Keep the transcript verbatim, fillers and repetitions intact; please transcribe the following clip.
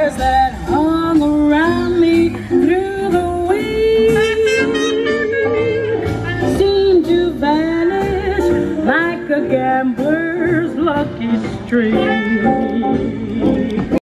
stars that hung around me through the week seem to vanish like a gambler's lucky streak.